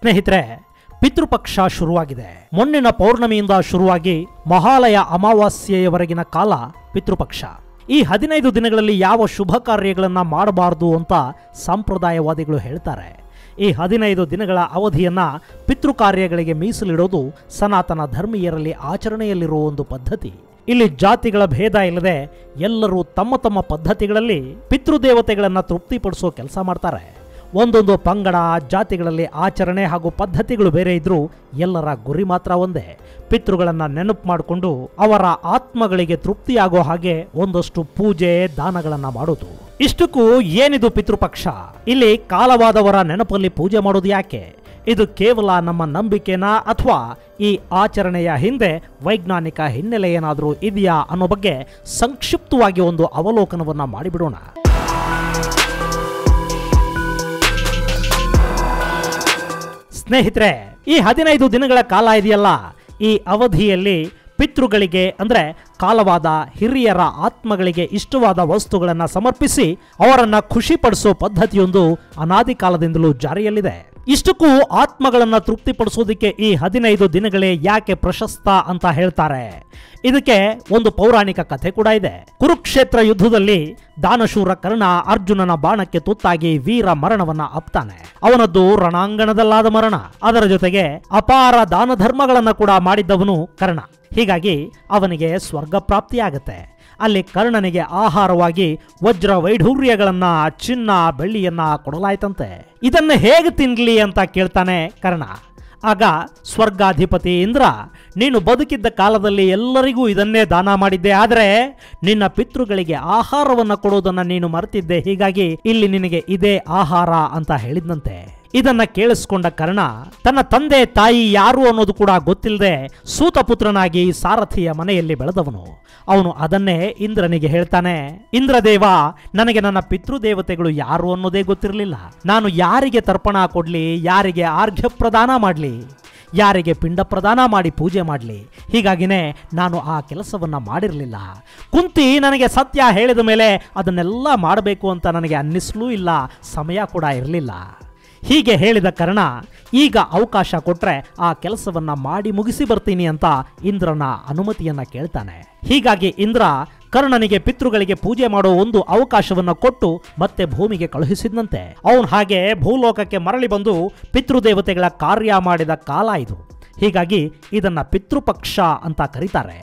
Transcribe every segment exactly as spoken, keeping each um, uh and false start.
ಸ್ನೇಹಿತರೆ, ಪಿತೃಪಕ್ಷ ಶುರುವಾಗಿದೆ. ಮೊನ್ನಿನ ಪೌರ್ಣಮಿಯಿಂದ ಶುರುವಾಗಿ ಮಹಾಲಯ ಅಮಾವಾಸ್ಯೆಯವರೆಗಿನ ಕಾಲ ಪಿತೃಪಕ್ಷ. ಈ ಹದಿನೈದು ದಿನಗಳಲ್ಲಿ ಯಾವ ಶುಭ ಕಾರ್ಯಗಳನ್ನ ಮಾಡಬಾರದು ಅಂತ ಸಂಪ್ರದಾಯವಾದಿಗಳು ಹೇಳ್ತಾರೆ. ಈ ಹದಿನೈದು ದಿನಗಳ ಅವಧಿಯನ್ನ ಪಿತೃಕಾರ್ಯಗಳಿಗೆ ಮೀಸಲಿಡೋದು ಸನಾತನ ಧರ್ಮೀಯರಲ್ಲಿ ಆಚರಣೆಯಲ್ಲಿರುವ ಒಂದು ಪದ್ಧತಿ. ಇಲ್ಲಿ ಜಾತಿಗಳ ಭೇದ ಇಲ್ಲದೆ ಎಲ್ಲರೂ ತಮ್ಮ ತಮ್ಮ ಪದ್ಧತಿಗಳಲ್ಲಿ ಪಿತೃದೇವತೆಗಳನ್ನ ತೃಪ್ತಿಪಡಿಸೋ ಕೆಲಸ ಮಾಡ್ತಾರೆ. ಒಂದೊಂದು ಪಂಗಡ ಜಾತಿಗಳಲ್ಲಿ ಆಚರಣೆ ಹಾಗೂ ಪದ್ಧತಿಗಳು ಬೇರೆ ಇದ್ರೂ ಎಲ್ಲರ ಗುರಿ ಮಾತ್ರ ಒಂದೇ, ಪಿತೃಗಳನ್ನ ನೆನಪು ಮಾಡಿಕೊಂಡು ಅವರ ಆತ್ಮಗಳಿಗೆ ತೃಪ್ತಿಯಾಗೋ ಹಾಗೆ ಒಂದಷ್ಟು ಪೂಜೆ ದಾನಗಳನ್ನ ಮಾಡೋದು. ಇಷ್ಟಕ್ಕೂ ಏನಿದು ಪಿತೃಪಕ್ಷ? ಇಲ್ಲಿ ಕಾಲವಾದವರ ನೆನಪಲ್ಲಿ ಪೂಜೆ ಮಾಡೋದು ಯಾಕೆ? ಇದು ಕೇವಲ ನಮ್ಮ ನಂಬಿಕೆನಾ ಅಥವಾ ಈ ಆಚರಣೆಯ ಹಿಂದೆ ವೈಜ್ಞಾನಿಕ ಹಿನ್ನೆಲೆ ಏನಾದರೂ ಇದೆಯಾ ಅನ್ನೋ ಬಗ್ಗೆ ಸಂಕ್ಷಿಪ್ತವಾಗಿ ಒಂದು ಅವಲೋಕನವನ್ನ ಮಾಡಿಬಿಡೋಣ. ಸ್ನೇಹಿತರೆ, ಈ ಹದಿನೈದು ದಿನಗಳ ಕಾಲ ಇದೆಯಲ್ಲ, ಈ ಅವಧಿಯಲ್ಲಿ ಪಿತೃಗಳಿಗೆ ಅಂದ್ರೆ ಕಾಲವಾದ ಹಿರಿಯರ ಆತ್ಮಗಳಿಗೆ ಇಷ್ಟವಾದ ವಸ್ತುಗಳನ್ನು ಸಮರ್ಪಿಸಿ ಅವರನ್ನ ಖುಷಿ ಪಡಿಸೋ ಪದ್ಧತಿಯೊಂದು ಅನಾದಿ ಕಾಲದಿಂದಲೂ ಜಾರಿಯಲ್ಲಿದೆ. ಇಷ್ಟಕ್ಕೂ ಆತ್ಮಗಳನ್ನ ತೃಪ್ತಿಪಡಿಸೋದಕ್ಕೆ ಈ ಹದಿನೈದು ದಿನಗಳೇ ಯಾಕೆ ಪ್ರಶಸ್ತ ಅಂತ ಹೇಳ್ತಾರೆ. ಇದಕ್ಕೆ ಒಂದು ಪೌರಾಣಿಕ ಕಥೆ ಕೂಡ ಇದೆ. ಕುರುಕ್ಷೇತ್ರ ಯುದ್ಧದಲ್ಲಿ ದಾನಶೂರ ಕರ್ಣ ಅರ್ಜುನನ ಬಾಣಕ್ಕೆ ತುತ್ತಾಗಿ ವೀರ ಮರಣವನ್ನ ಅಪ್ತಾನೆ. ಅವನದ್ದು ರಣಾಂಗಣದಲ್ಲಾದ ಮರಣ. ಅದರ ಜೊತೆಗೆ ಅಪಾರ ದಾನ ಧರ್ಮಗಳನ್ನ ಕೂಡ ಮಾಡಿದ್ದವನು ಕರ್ಣ. ಹೀಗಾಗಿ ಅವನಿಗೆ ಸ್ವರ್ಗ ಪ್ರಾಪ್ತಿಯಾಗತ್ತೆ. ಅಲ್ಲಿ ಕರ್ಣನಿಗೆ ಆಹಾರವಾಗಿ ವಜ್ರ ವೈಢೂರ್ಯಗಳನ್ನ, ಚಿನ್ನ ಬೆಳ್ಳಿಯನ್ನ ಕೊಡಲಾಯ್ತಂತೆ. ಇದನ್ನ ಹೇಗೆ ತಿನ್ಲಿ ಅಂತ ಕೇಳ್ತಾನೆ ಕರ್ಣ. ಆಗ ಸ್ವರ್ಗಾಧಿಪತಿ ಇಂದ್ರ, ನೀನು ಬದುಕಿದ್ದ ಕಾಲದಲ್ಲಿ ಎಲ್ಲರಿಗೂ ಇದನ್ನೇ ದಾನ ಮಾಡಿದ್ದೆ, ಆದರೆ ನಿನ್ನ ಪಿತೃಗಳಿಗೆ ಆಹಾರವನ್ನ ಕೊಡೋದನ್ನ ನೀನು ಮರೆತಿದ್ದೆ, ಹೀಗಾಗಿ ಇಲ್ಲಿ ನಿನಗೆ ಇದೇ ಆಹಾರ ಅಂತ ಹೇಳಿದ್ನಂತೆ. ಇದನ್ನ ಕೇಳಿಸ್ಕೊಂಡ ಕರ್ಣ ತನ್ನ ತಂದೆ ತಾಯಿ ಯಾರು ಅನ್ನೋದು ಕೂಡ ಗೊತ್ತಿಲ್ಲದೆ ಸೂತಪುತ್ರನಾಗಿ ಸಾರಥಿಯ ಮನೆಯಲ್ಲಿ ಬೆಳೆದವನು. ಅವನು ಅದನ್ನೇ ಇಂದ್ರನಿಗೆ ಹೇಳ್ತಾನೆ. ಇಂದ್ರದೇವ, ನನಗೆ ನನ್ನ ಪಿತೃದೇವತೆಗಳು ಯಾರು ಅನ್ನೋದೇ ಗೊತ್ತಿರಲಿಲ್ಲ. ನಾನು ಯಾರಿಗೆ ತರ್ಪಣ ಕೊಡ್ಲಿ, ಯಾರಿಗೆ ಆರ್ಘ್ಯ ಪ್ರದಾನ ಮಾಡಲಿ, ಯಾರಿಗೆ ಪಿಂಡ ಪ್ರದಾನ ಮಾಡಿ ಪೂಜೆ ಮಾಡಲಿ, ಹೀಗಾಗಿನೇ ನಾನು ಆ ಕೆಲಸವನ್ನ ಮಾಡಿರಲಿಲ್ಲ. ಕುಂತಿ ನನಗೆ ಸತ್ಯ ಹೇಳಿದ ಮೇಲೆ ಅದನ್ನೆಲ್ಲ ಮಾಡಬೇಕು ಅಂತ ನನಗೆ ಅನ್ನಿಸ್ಲೂ ಇಲ್ಲ, ಸಮಯ ಕೂಡ ಇರಲಿಲ್ಲ. ಹೀಗೆ ಹೇಳಿದ ಕರ್ಣ ಈಗ ಅವಕಾಶ ಕೊಟ್ರೆ ಆ ಕೆಲಸವನ್ನ ಮಾಡಿ ಮುಗಿಸಿ ಬರ್ತೀನಿ ಅಂತ ಇಂದ್ರನ ಅನುಮತಿಯನ್ನ ಕೇಳ್ತಾನೆ. ಹೀಗಾಗಿ ಇಂದ್ರ ಕರ್ಣನಿಗೆ ಪಿತೃಗಳಿಗೆ ಪೂಜೆ ಮಾಡೋ ಒಂದು ಅವಕಾಶವನ್ನ ಕೊಟ್ಟು ಮತ್ತೆ ಭೂಮಿಗೆ ಕಳುಹಿಸಿದಂತೆ. ಅವನು ಹಾಗೆ ಭೂಲೋಕಕ್ಕೆ ಮರಳಿ ಬಂದು ಪಿತೃದೇವತೆಗಳ ಕಾರ್ಯ ಮಾಡಿದ ಕಾಲ ಇದು. ಹೀಗಾಗಿ ಇದನ್ನ ಪಿತೃಪಕ್ಷ ಅಂತ ಕರೀತಾರೆ.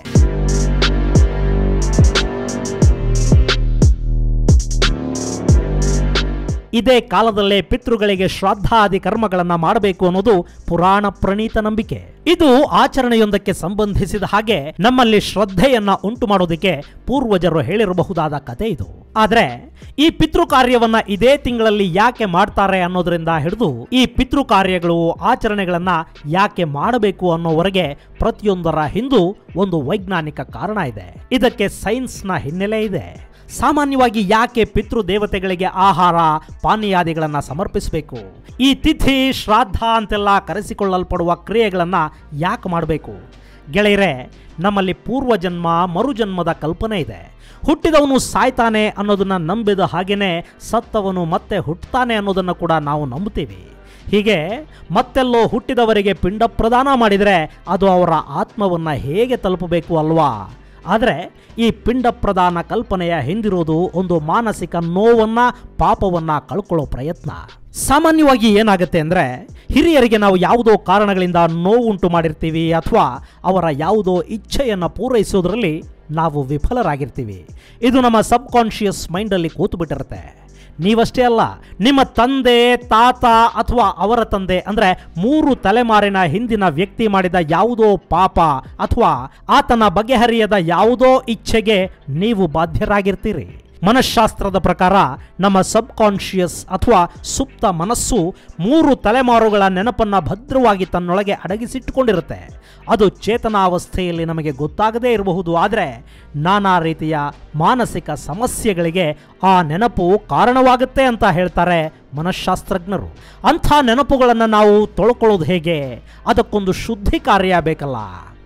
ಇದೇ ಕಾಲದಲ್ಲೇ ಪಿತೃಗಳಿಗೆ ಶ್ರಾದ್ದಾದಿ ಕರ್ಮಗಳನ್ನ ಮಾಡಬೇಕು ಅನ್ನೋದು ಪುರಾಣ ಪ್ರಣೀತ ನಂಬಿಕೆ. ಇದು ಆಚರಣೆಯೊಂದಕ್ಕೆ ಸಂಬಂಧಿಸಿದ ಹಾಗೆ ನಮ್ಮಲ್ಲಿ ಶ್ರದ್ಧೆಯನ್ನ ಉಂಟು ಮಾಡೋದಕ್ಕೆ ಪೂರ್ವಜರು ಹೇಳಿರಬಹುದಾದ ಕತೆ ಇದು. ಆದ್ರೆ ಈ ಪಿತೃ ಕಾರ್ಯವನ್ನ ಇದೇ ತಿಂಗಳಲ್ಲಿ ಯಾಕೆ ಮಾಡ್ತಾರೆ ಅನ್ನೋದ್ರಿಂದ ಹಿಡಿದು ಈ ಪಿತೃ ಕಾರ್ಯಗಳು ಆಚರಣೆಗಳನ್ನ ಯಾಕೆ ಮಾಡಬೇಕು ಅನ್ನೋವರೆಗೆ ಪ್ರತಿಯೊಂದರ ಹಿಂದೂ ಒಂದು ವೈಜ್ಞಾನಿಕ ಕಾರಣ ಇದೆ. ಇದಕ್ಕೆ ಸೈನ್ಸ್ನ ಹಿನ್ನೆಲೆ ಇದೆ. ಸಾಮಾನ್ಯವಾಗಿ ಯಾಕೆ ಪಿತೃ ದೇವತೆಗಳಿಗೆ ಆಹಾರ ಪಾನೀಯಾದಿಗಳನ್ನ ಸಮರ್ಪಿಸಬೇಕು? ಈ ತಿಥಿ ಶ್ರಾದ್ದ ಅಂತೆಲ್ಲ ಕರೆಸಿಕೊಳ್ಳಲ್ಪಡುವ ಕ್ರಿಯೆಗಳನ್ನ ಯಾಕೆ ಮಾಡಬೇಕು? ಗೆಳೆಯರೆ, ನಮ್ಮಲ್ಲಿ ಪೂರ್ವಜನ್ಮ ಮರುಜನ್ಮದ ಕಲ್ಪನೆ ಇದೆ. ಹುಟ್ಟಿದವನು ಸಾಯ್ತಾನೆ ಅನ್ನೋದನ್ನ ನಂಬಿದ ಹಾಗೇನೆ ಸತ್ತವನು ಮತ್ತೆ ಹುಟ್ಟುತ್ತಾನೆ ಅನ್ನೋದನ್ನು ಕೂಡ ನಾವು ನಂಬುತ್ತೀವಿ. ಹೀಗೆ ಮತ್ತೆಲ್ಲೋ ಹುಟ್ಟಿದವರಿಗೆ ಪಿಂಡ ಪ್ರದಾನ ಮಾಡಿದರೆ ಅದು ಅವರ ಆತ್ಮವನ್ನ ಹೇಗೆ ತಲುಪಬೇಕು ಅಲ್ವಾ? ಆದರೆ ಈ ಪಿಂಡ ಪ್ರದಾನ ಕಲ್ಪನೆಯ ಹಿಂದಿರೋದು ಒಂದು ಮಾನಸಿಕ ನೋವನ್ನ, ಪಾಪವನ್ನ ಕಳ್ಕೊಳ್ಳೋ ಪ್ರಯತ್ನ. ಸಾಮಾನ್ಯವಾಗಿ ಏನಾಗುತ್ತೆ ಅಂದ್ರೆ, ಹಿರಿಯರಿಗೆ ನಾವು ಯಾವುದೋ ಕಾರಣಗಳಿಂದ ನೋವುಂಟು ಮಾಡಿರ್ತೀವಿ ಅಥವಾ ಅವರ ಯಾವುದೋ ಇಚ್ಛೆಯನ್ನು ಪೂರೈಸೋದ್ರಲ್ಲಿ ನಾವು ವಿಫಲರಾಗಿರ್ತೀವಿ. ಇದು ನಮ್ಮ ಸಬ್ ಕಾನ್ಶಿಯಸ್ ಮೈಂಡಲ್ಲಿ ಕೂತು ಬಿಟ್ಟಿರುತ್ತೆ. ನೀವಷ್ಟೇ ಅಲ್ಲ, ನಿಮ್ಮ ತಂದೆ, ತಾತ ಅಥವಾ ಅವರ ತಂದೆ ಅಂದ್ರೆ ಮೂರು ತಲೆಮಾರಿನ ಹಿಂದಿನ ವ್ಯಕ್ತಿ ಮಾಡಿದ ಯಾವುದೋ ಪಾಪ ಅಥವಾ ಆತನ ಬಗೆಹರಿಯದ ಯಾವುದೋ ಇಚ್ಛೆಗೆ ನೀವು ಬಾಧ್ಯರಾಗಿರ್ತೀರಿ. ಮನಃಶಾಸ್ತ್ರದ ಪ್ರಕಾರ ನಮ್ಮ ಸಬ್ ಕಾನ್ಶಿಯಸ್ ಅಥವಾ ಸುಪ್ತ ಮನಸ್ಸು ಮೂರು ತಲೆಮಾರುಗಳ ನೆನಪನ್ನ ಭದ್ರವಾಗಿ ತನ್ನೊಳಗೆ ಅಡಗಿಸಿಟ್ಟುಕೊಂಡಿರುತ್ತೆ. ಅದು ಚೇತನಾವಸ್ಥೆಯಲ್ಲಿ ನಮಗೆ ಗೊತ್ತಾಗದೇ ಇರಬಹುದು, ಆದರೆ ನಾನಾ ರೀತಿಯ ಮಾನಸಿಕ ಸಮಸ್ಯೆಗಳಿಗೆ ಆ ನೆನಪು ಕಾರಣವಾಗುತ್ತೆ ಅಂತ ಹೇಳ್ತಾರೆ ಮನಃಶಾಸ್ತ್ರಜ್ಞರು. ಅಂಥ ನೆನಪುಗಳನ್ನು ನಾವು ತೊಳ್ಕೊಳ್ಳೋದು ಹೇಗೆ? ಅದಕ್ಕೊಂದು ಶುದ್ಧಿ ಕಾರ್ಯ ಬೇಕಲ್ಲ.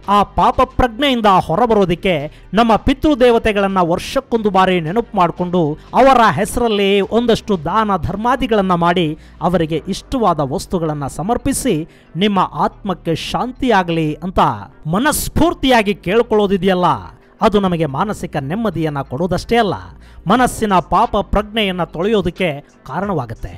ಆ ಪಾಪ ಪ್ರಜ್ಞೆಯಿಂದ ಹೊರಬರೋದಕ್ಕೆ ನಮ್ಮ ಪಿತೃದೇವತೆಗಳನ್ನು ವರ್ಷಕ್ಕೊಂದು ಬಾರಿ ನೆನಪು ಮಾಡಿಕೊಂಡು ಅವರ ಹೆಸರಲ್ಲಿ ಒಂದಷ್ಟು ದಾನ ಧರ್ಮಾದಿಗಳನ್ನು ಮಾಡಿ ಅವರಿಗೆ ಇಷ್ಟವಾದ ವಸ್ತುಗಳನ್ನು ಸಮರ್ಪಿಸಿ ನಿಮ್ಮ ಆತ್ಮಕ್ಕೆ ಶಾಂತಿಯಾಗಲಿ ಅಂತ ಮನಸ್ಫೂರ್ತಿಯಾಗಿ ಕೇಳ್ಕೊಳ್ಳೋದಿದೆಯಲ್ಲ, ಅದು ನಮಗೆ ಮಾನಸಿಕ ನೆಮ್ಮದಿಯನ್ನು ಕೊಡೋದಷ್ಟೇ ಅಲ್ಲ, ಮನಸ್ಸಿನ ಪಾಪ ಪ್ರಜ್ಞೆಯನ್ನು ತೊಳೆಯೋದಕ್ಕೆ ಕಾರಣವಾಗುತ್ತೆ.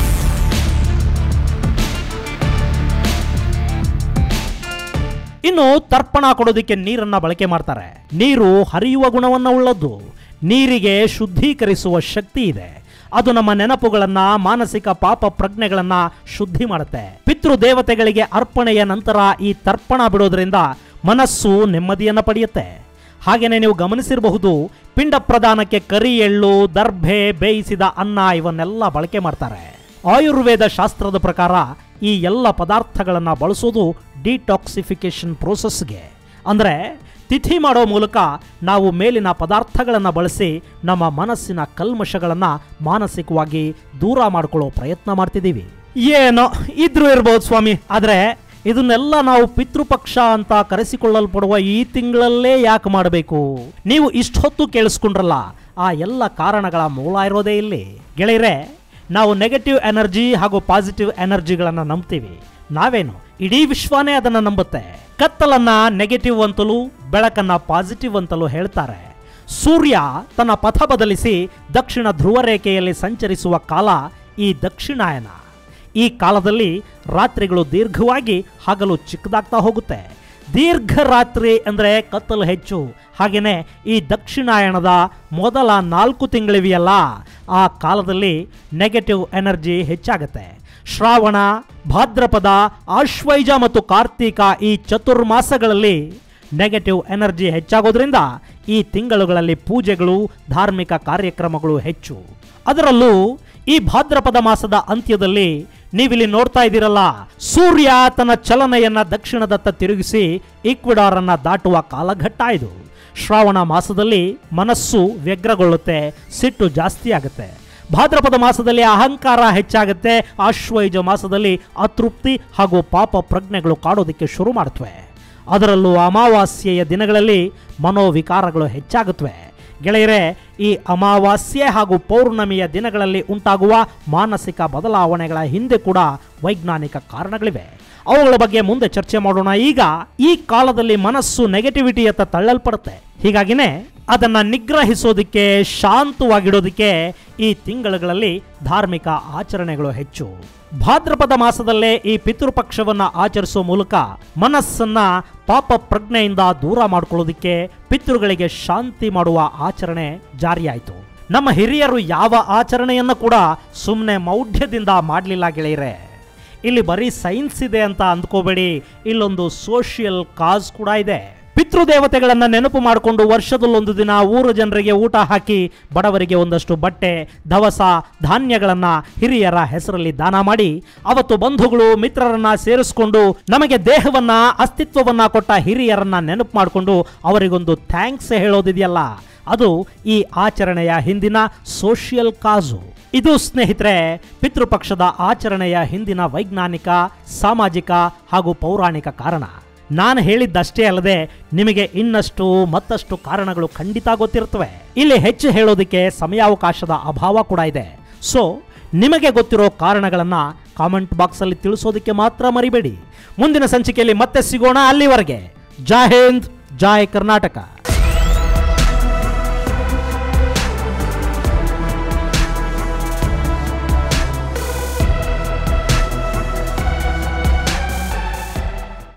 ಇನ್ನು ತರ್ಪಣ ಕೊಡೋದಕ್ಕೆ ನೀರನ್ನು ಬಳಕೆ ಮಾಡ್ತಾರೆ. ನೀರು ಹರಿಯುವ ಗುಣವನ್ನು ಉಳ್ಳದ್ದು, ನೀರಿಗೆ ಶುದ್ಧೀಕರಿಸುವ ಶಕ್ತಿ ಇದೆ. ಅದು ನಮ್ಮ ನೆನಪುಗಳನ್ನ, ಮಾನಸಿಕ ಪಾಪ ಪ್ರಜ್ಞೆಗಳನ್ನ ಶುದ್ಧಿ ಮಾಡುತ್ತೆ. ಪಿತೃದೇವತೆಗಳಿಗೆ ಅರ್ಪಣೆಯ ನಂತರ ಈ ತರ್ಪಣ ಬಿಡೋದ್ರಿಂದ ಮನಸ್ಸು ನೆಮ್ಮದಿಯನ್ನು ಪಡೆಯುತ್ತೆ. ಹಾಗೇನೆ ನೀವು ಗಮನಿಸಿರಬಹುದು, ಪಿಂಡ ಪ್ರದಾನಕ್ಕೆ ಕರಿ ಎಳ್ಳು, ದರ್ಭೆ, ಬೇಯಿಸಿದ ಅನ್ನ ಇವನ್ನೆಲ್ಲ ಬಳಕೆ ಮಾಡ್ತಾರೆ. ಆಯುರ್ವೇದ ಶಾಸ್ತ್ರದ ಪ್ರಕಾರ ಈ ಎಲ್ಲ ಪದಾರ್ಥಗಳನ್ನು ಬಳಸೋದು ಡಿಟಾಕ್ಸಿಫಿಕೇಶನ್ ಪ್ರೋಸೆಸ್ಗೆ. ಅಂದರೆ ತಿಥಿ ಮಾಡೋ ಮೂಲಕ ನಾವು ಮೇಲಿನ ಪದಾರ್ಥಗಳನ್ನು ಬಳಸಿ ನಮ್ಮ ಮನಸ್ಸಿನ ಕಲ್ಮಶಗಳನ್ನು ಮಾನಸಿಕವಾಗಿ ದೂರ ಮಾಡಿಕೊಳ್ಳೋ ಪ್ರಯತ್ನ ಮಾಡ್ತಿದ್ದೀವಿ. ಏನೋ ಇದ್ರೂ ಇರ್ಬೋದು ಸ್ವಾಮಿ, ಆದರೆ ಇದನ್ನೆಲ್ಲ ನಾವು ಪಿತೃಪಕ್ಷ ಅಂತ ಕರೆಸಿಕೊಳ್ಳಲ್ಪಡುವ ಈ ತಿಂಗಳಲ್ಲೇ ಯಾಕೆ ಮಾಡಬೇಕು? ನೀವು ಇಷ್ಟೊತ್ತು ಕೇಳಿಸ್ಕೊಂಡ್ರಲ್ಲ, ಆ ಎಲ್ಲ ಕಾರಣಗಳ ಮೂಲ ಇರೋದೇ ಇಲ್ಲಿ. ಗೆಳೆಯರೆ, ನಾವು ನೆಗೆಟಿವ್ ಎನರ್ಜಿ ಹಾಗೂ ಪಾಸಿಟಿವ್ ಎನರ್ಜಿಗಳನ್ನು ನಂಬ್ತೀವಿ. ನಾವೇನು, ಇಡೀ ವಿಶ್ವನೇ ಅದನ್ನು ನಂಬುತ್ತೆ. ಕತ್ತಲನ್ನ ನೆಗೆಟಿವ್ ಅಂತಲೂ ಬೆಳಕನ್ನ ಪಾಸಿಟಿವ್ ಅಂತಲೂ ಹೇಳ್ತಾರೆ. ಸೂರ್ಯ ತನ್ನ ಪಥ ಬದಲಿಸಿ ದಕ್ಷಿಣ ಧ್ರುವ ರೇಖೆಯಲ್ಲಿ ಸಂಚರಿಸುವ ಕಾಲ ಈ ದಕ್ಷಿಣಾಯನ. ಈ ಕಾಲದಲ್ಲಿ ರಾತ್ರಿಗಳು ದೀರ್ಘವಾಗಿ ಹಗಲು ಚಿಕ್ಕದಾಗ್ತಾ ಹೋಗುತ್ತೆ. ದೀರ್ಘ ರಾತ್ರಿ ಅಂದರೆ ಕತ್ತಲು ಹೆಚ್ಚು. ಹಾಗೆಯೇ ಈ ದಕ್ಷಿಣಾಯಣದ ಮೊದಲ ನಾಲ್ಕು ತಿಂಗಳಿವೆಯಲ್ಲ, ಆ ಕಾಲದಲ್ಲಿ ನೆಗೆಟಿವ್ ಎನರ್ಜಿ ಹೆಚ್ಚಾಗುತ್ತೆ. ಶ್ರಾವಣ, ಭಾದ್ರಪದ, ಆಶ್ವೈಜ ಮತ್ತು ಕಾರ್ತೀಕ ಈ ಚತುರ್ಮಾಸಗಳಲ್ಲಿ ನೆಗೆಟಿವ್ ಎನರ್ಜಿ ಹೆಚ್ಚಾಗೋದ್ರಿಂದ ಈ ತಿಂಗಳುಗಳಲ್ಲಿ ಪೂಜೆಗಳು, ಧಾರ್ಮಿಕ ಕಾರ್ಯಕ್ರಮಗಳು ಹೆಚ್ಚು. ಅದರಲ್ಲೂ ಈ ಭಾದ್ರಪದ ಮಾಸದ ಅಂತ್ಯದಲ್ಲಿ ನೀವಿಲ್ಲಿ ನೋಡ್ತಾ ಇದ್ದೀರಲ್ಲ, ಸೂರ್ಯ ತನ್ನ ಚಲನೆಯನ್ನ ದಕ್ಷಿಣದತ್ತ ತಿರುಗಿಸಿ ಈಕ್ವಿಡಾರ್ ಅನ್ನ ದಾಟುವ ಕಾಲಘಟ್ಟ ಇದು. ಶ್ರಾವಣ ಮಾಸದಲ್ಲಿ ಮನಸ್ಸು ವ್ಯಗ್ರಗೊಳ್ಳುತ್ತೆ, ಸಿಟ್ಟು ಜಾಸ್ತಿ ಆಗುತ್ತೆ. ಭಾದ್ರಪದ ಮಾಸದಲ್ಲಿ ಅಹಂಕಾರ ಹೆಚ್ಚಾಗುತ್ತೆ. ಆಶ್ವಯುಜ ಮಾಸದಲ್ಲಿ ಅತೃಪ್ತಿ ಹಾಗೂ ಪಾಪ ಪ್ರಜ್ಞೆಗಳು ಕಾಡೋದಕ್ಕೆ ಶುರು ಮಾಡುತ್ತವೆ. ಅದರಲ್ಲೂ ಅಮಾವಾಸ್ಯೆಯ ದಿನಗಳಲ್ಲಿ ಮನೋವಿಕಾರಗಳು ಹೆಚ್ಚಾಗುತ್ತವೆ. ಗೆಳೆಯರೆ, ಈ ಅಮಾವಾಸ್ಯೆ ಹಾಗೂ ಪೌರ್ಣಮಿಯ ದಿನಗಳಲ್ಲಿ ಉಂಟಾಗುವ ಮಾನಸಿಕ ಬದಲಾವಣೆಗಳ ಹಿಂದೆ ಕೂಡ ವೈಜ್ಞಾನಿಕ ಕಾರಣಗಳಿವೆ. ಅವುಗಳ ಬಗ್ಗೆ ಮುಂದೆ ಚರ್ಚೆ ಮಾಡೋಣ. ಈಗ ಈ ಕಾಲದಲ್ಲಿ ಮನಸ್ಸು ನೆಗೆಟಿವಿಟಿಯತ್ತ ತಳ್ಳಲ್ಪಡುತ್ತೆ. ಹೀಗಾಗಿನೇ ಅದನ್ನು ನಿಗ್ರಹಿಸೋದಕ್ಕೆ, ಶಾಂತವಾಗಿಡೋದಕ್ಕೆ ಈ ತಿಂಗಳುಗಳಲ್ಲಿ ಧಾರ್ಮಿಕ ಆಚರಣೆಗಳು ಹೆಚ್ಚು. ಭಾದ್ರಪದ ಮಾಸದಲ್ಲೇ ಈ ಪಿತೃಪಕ್ಷವನ್ನು ಆಚರಿಸುವ ಮೂಲಕ ಮನಸ್ಸನ್ನ ಪಾಪ ಪ್ರಜ್ಞೆಯಿಂದ ದೂರ ಮಾಡಿಕೊಳ್ಳೋದಕ್ಕೆ, ಪಿತೃಗಳಿಗೆ ಶಾಂತಿ ಮಾಡುವ ಆಚರಣೆ ಜಾರಿಯಾಯಿತು. ನಮ್ಮ ಹಿರಿಯರು ಯಾವ ಆಚರಣೆಯನ್ನು ಕೂಡ ಸುಮ್ಮನೆ ಮೌಢ್ಯದಿಂದ ಮಾಡಲಿಲ್ಲ ಗೆಳೆಯರೆ. ಇಲ್ಲಿ ಬರೀ ಸೈನ್ಸ್ ಇದೆ ಅಂತ ಅಂದ್ಕೋಬೇಡಿ, ಇಲ್ಲೊಂದು ಸೋಷಿಯಲ್ ಕಾಸ್ ಕೂಡ ಇದೆ. ಪಿತೃದೇವತೆಗಳನ್ನು ನೆನಪು ಮಾಡಿಕೊಂಡು ವರ್ಷದಲ್ಲೊಂದು ದಿನ ಊರ ಜನರಿಗೆ ಊಟ ಹಾಕಿ ಬಡವರಿಗೆ ಒಂದಷ್ಟು ಬಟ್ಟೆ, ದವಸ, ಧಾನ್ಯಗಳನ್ನು ಹಿರಿಯರ ಹೆಸರಲ್ಲಿ ದಾನ ಮಾಡಿ, ಅವತ್ತು ಬಂಧುಗಳು ಮಿತ್ರರನ್ನ ಸೇರಿಸಿಕೊಂಡು ನಮಗೆ ದೇಹವನ್ನ, ಅಸ್ತಿತ್ವವನ್ನ ಕೊಟ್ಟ ಹಿರಿಯರನ್ನ ನೆನಪು ಮಾಡಿಕೊಂಡು ಅವರಿಗೊಂದು ಥ್ಯಾಂಕ್ಸ್ ಹೇಳೋದಿದೆಯಲ್ಲ, ಅದು ಈ ಆಚರಣೆಯ ಹಿಂದಿನ ಸೋಷಿಯಲ್ ಕಾಸು. ಇದು ಸ್ನೇಹಿತರೆ ಪಿತೃಪಕ್ಷದ ಆಚರಣೆಯ ಹಿಂದಿನ ವೈಜ್ಞಾನಿಕ, ಸಾಮಾಜಿಕ ಹಾಗೂ ಪೌರಾಣಿಕ ಕಾರಣ. ನಾನು ಹೇಳಿದ್ದಷ್ಟೇ ಅಲ್ಲದೆ ನಿಮಗೆ ಇನ್ನಷ್ಟು ಮತ್ತಷ್ಟು ಕಾರಣಗಳು ಖಂಡಿತ ಗೊತ್ತಿರುತ್ತವೆ. ಇಲ್ಲಿ ಹೆಚ್ಚು ಹೇಳೋದಕ್ಕೆ ಸಮಯಾವಕಾಶದ ಅಭಾವ ಕೂಡ ಇದೆ. ಸೊ ನಿಮಗೆ ಗೊತ್ತಿರೋ ಕಾರಣಗಳನ್ನು ಕಾಮೆಂಟ್ ಬಾಕ್ಸಲ್ಲಿ ತಿಳಿಸೋದಕ್ಕೆ ಮಾತ್ರ ಮರಿಬೇಡಿ. ಮುಂದಿನ ಸಂಚಿಕೆಯಲ್ಲಿ ಮತ್ತೆ ಸಿಗೋಣ. ಅಲ್ಲಿವರೆಗೆ ಜೈ ಹಿಂದ್, ಜೈ ಕರ್ನಾಟಕ.